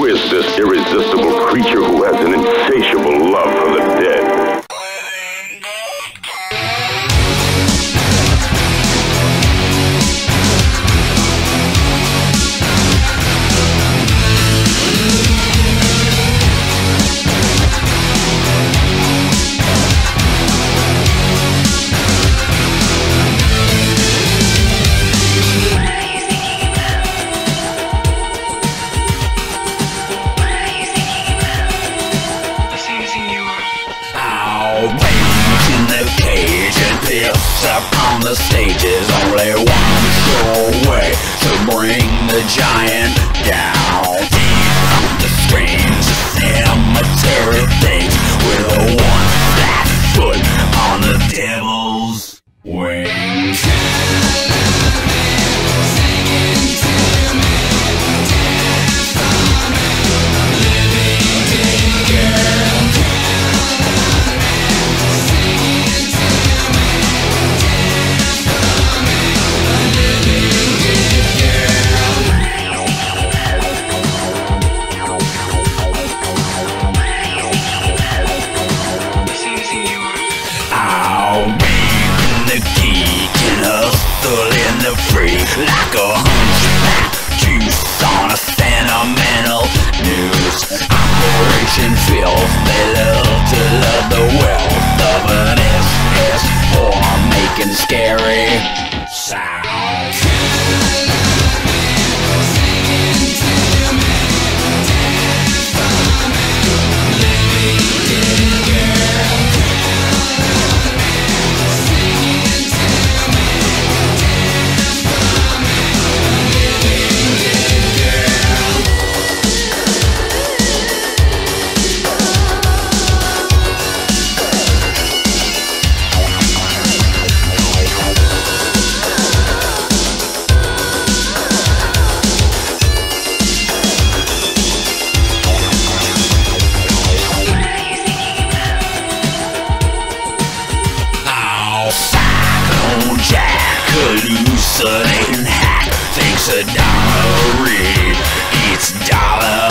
Who is this irresistible creature who has an insatiable love for the dead? In the cage and piss up on the stages. Only one sure way to bring the giant down. Deep the strange cemetery things with a one flat foot on the devil's wings. Like a hunchback juice on a sentimental news operation filth. They love to love the wealth of an SS form making scary sounds. Hallucinating hack thinks a dollar read eats dollar